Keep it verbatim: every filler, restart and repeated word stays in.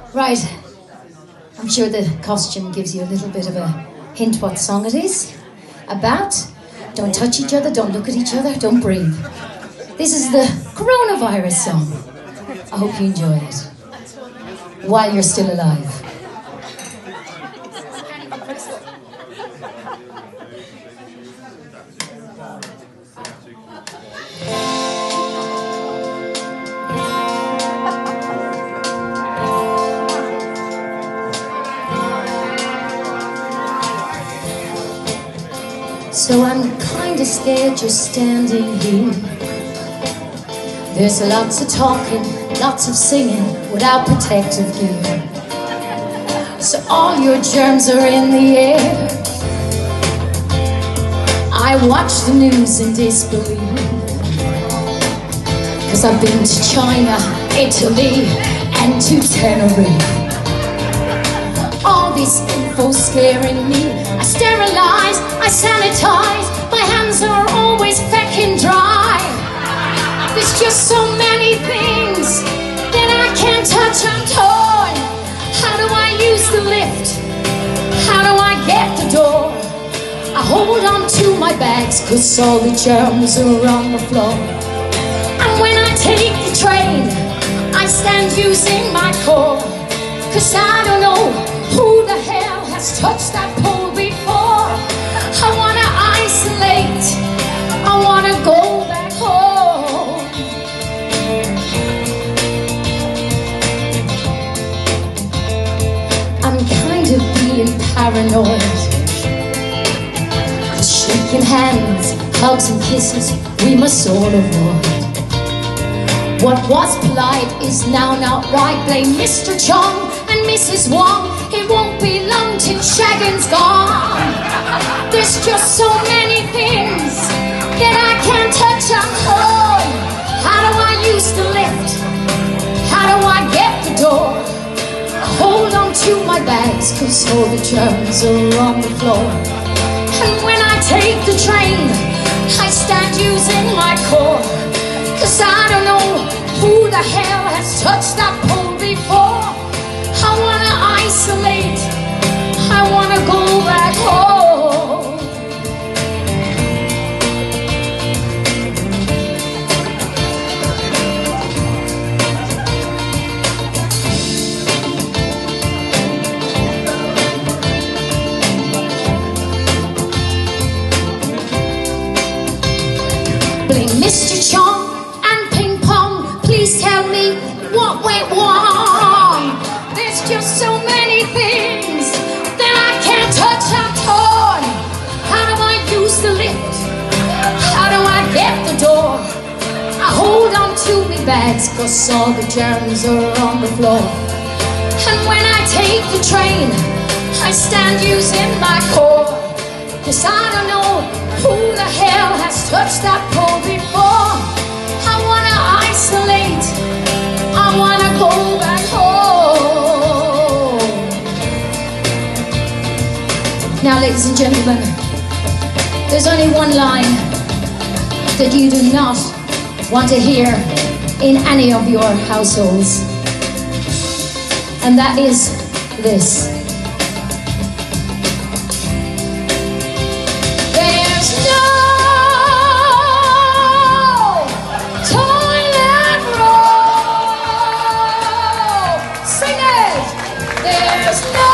Right, I'm sure the costume gives you a little bit of a hint what song it is about. Don't touch each other, don't look at each other, don't breathe. This is the coronavirus song. I hope you enjoy it while you're still alive. So I'm kinda scared just standing here. There's lots of talking, lots of singing without protective gear. So all your germs are in the air. I watch the news in disbelief, 'cause I've been to China, Italy, and to Tenerife. All this info scaring me. I sterilize, I sanitize. My hands are always feckin' dry. There's just so many things that I can't touch, I'm torn. How do I use the lift? How do I get the door? I hold on to my bags 'cause all the germs are on the floor. And when I take the train, I stand using my core, 'cause I don't know who the hell has touched that pole before. I wanna isolate, I wanna go back home. I'm kind of being paranoid. Shaking hands, hugs and kisses, we must all avoid. What was polite is now not right. Blame Mister Chong and Missus Wong. It won't be long till shagging's gone. There's just so many things that I can't touch, I'm torn. How do I use the lift? How do I get the door? I hold on to my bags 'cause all the germs are on the floor. And when I take the train, I stand using my core, 'cause I don't know who the hell has touched that pole before. I wanna isolate, I wanna go back home. Blame Mister Chong and Ping Pong. Please tell me what went wrong. There's just so many things that I can't touch, I'm torn. How do I use the lift? How do I get the door? I hold on to me bags 'cause all the germs are on the floor. And when I take the train, I stand using my core, 'cause I don't know who the hell has touched that pole before. I wanna isolate, I wanna go back home. Now, ladies and gentlemen, there's only one line that you do not want to hear in any of your households, and that is this. There's no toilet roll. Sing it! There's no